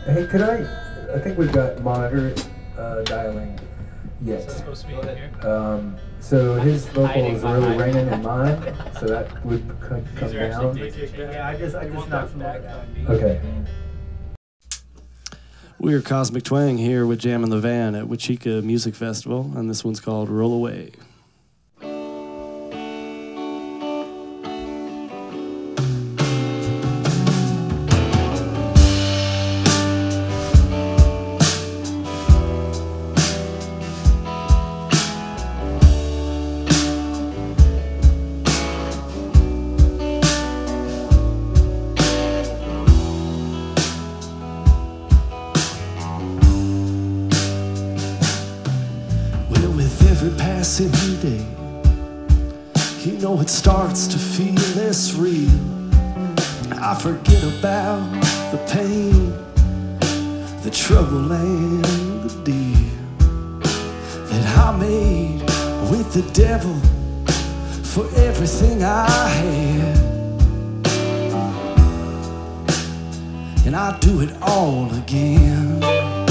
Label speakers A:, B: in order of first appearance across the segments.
A: Hey, I think we've got monitor dialing yet.
B: Is supposed to be in here?
A: So his vocal is really ringing in mine, so that would come down.
C: Yeah, I just knocked some back.
A: Okay.
D: We're Cosmic Twang here with JAMINTHEVAN at Huichica Music Festival, and this one's called Roll Away. Passing day, you know it starts to feel less real. I forget about the pain, the trouble and the deal that I made with the devil for everything I had. And I'd do it all again.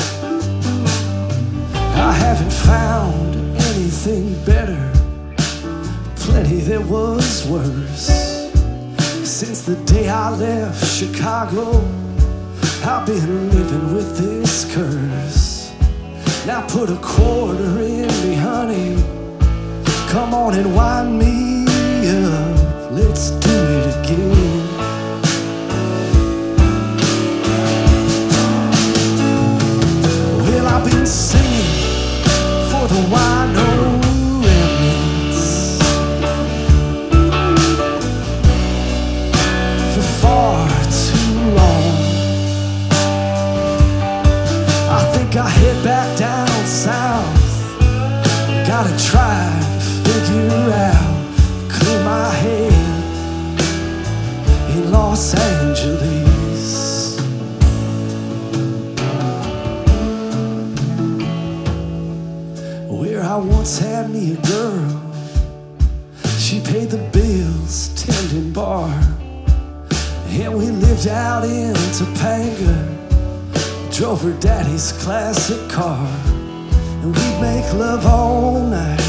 D: I haven't found anything better, plenty that was worse. Since the day I left Chicago, I've been living with this curse. Now put a quarter in me, honey, come on and wind me up, let's do it again. Well, I've been singing for the wino remnants for far too long. I think I head back down south, gotta try to figure out, clear my head in Los Angeles. Where I once had me a girl, she paid the bills, tending bar, and we lived out in Topanga, drove her daddy's classic car, and we'd make love all night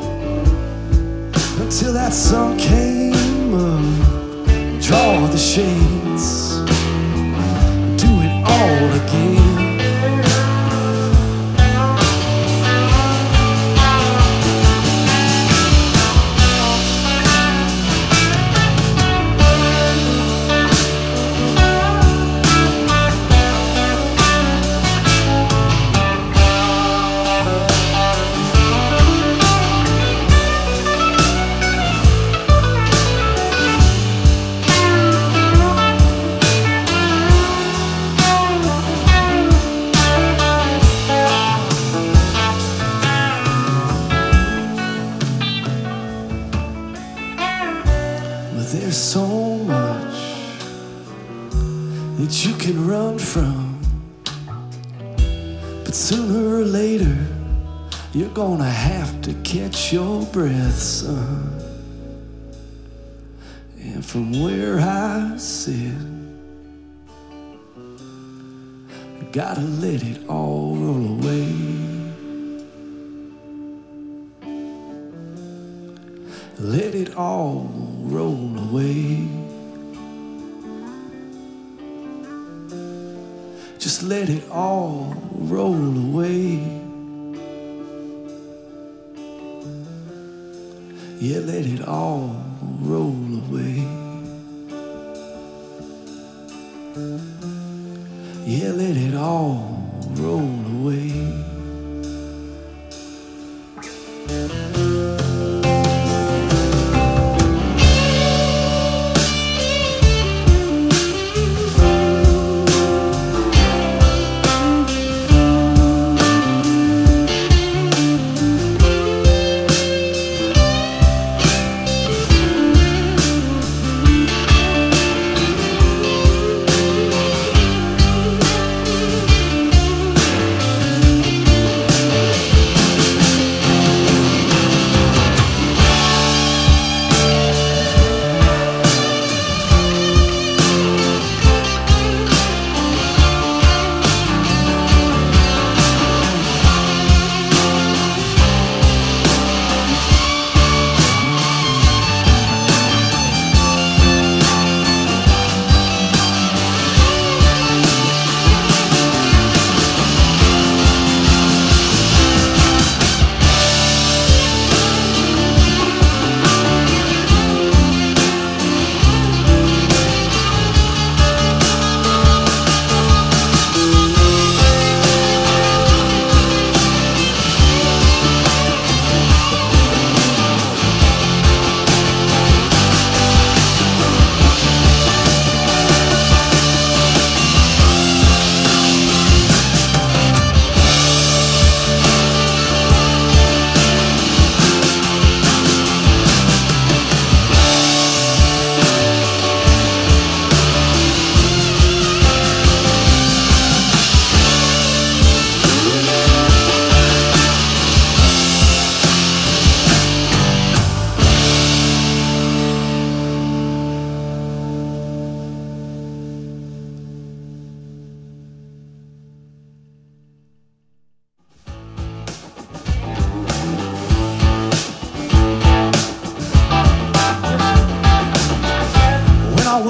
D: until that sun came up, draw the shades, do it all again. There's so much that you can run from, but sooner or later you're gonna have to catch your breath, son. And from where I sit, I gotta let it all roll away. Let it all roll away. Just let it all roll away. Yeah, let it all roll away. Yeah, let it all roll away.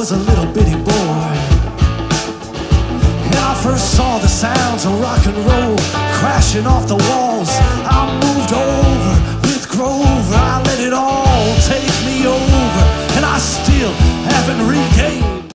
D: was a little bitty boy, and I first saw the sounds of rock and roll crashing off the walls. I moved over with Grover, I let it all take me over, and I still haven't regained